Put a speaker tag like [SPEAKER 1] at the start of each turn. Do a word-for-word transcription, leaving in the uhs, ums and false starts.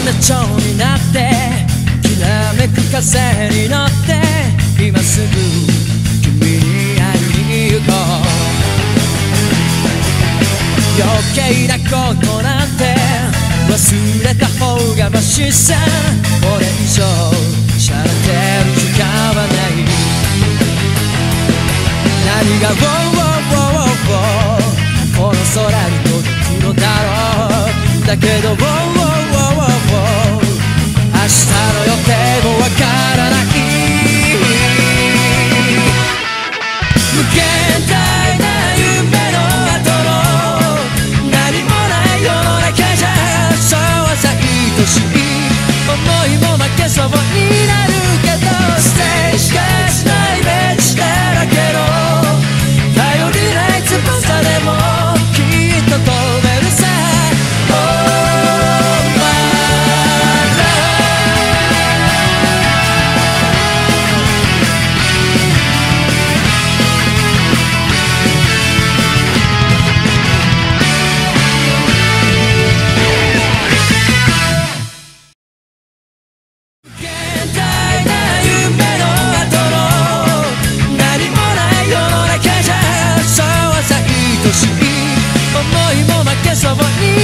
[SPEAKER 1] んな蝶になってきらめく風に乗って今すぐ君に会いに行こう。余計なことなんて忘れた方がマシさ。これ以上しゃれてる時間はない。何が「ウォーウォーウォーウォー」この空に届くのだろう。だけど「ウォーウォーウォーウォーウォー」明日の予定もわからない。無限大な夢の後の何もない世の中じゃそうはさ愛しい思いも負けそうになるけどステージしかしないイメージだらけの頼りない翼でもきっと飛べるさ。思いも負けそうに